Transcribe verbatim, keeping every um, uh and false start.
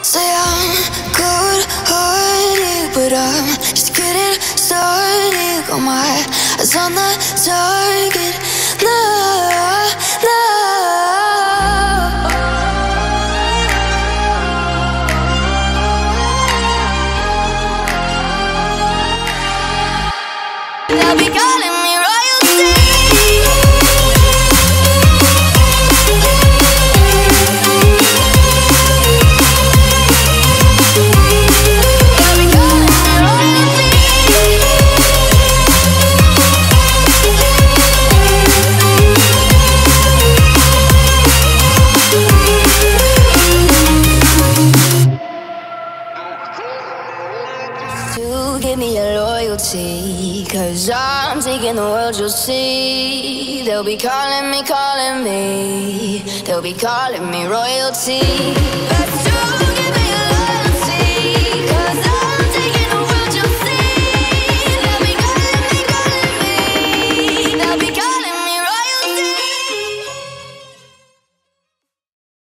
Say I'm good-hearted, but I'm just getting started. Got my eyes on the target. No, no. They'll be calling me royalty. To give me your loyalty, 'cause I'm taking the world, you'll see. They'll be calling me, calling me. They'll be calling me royalty.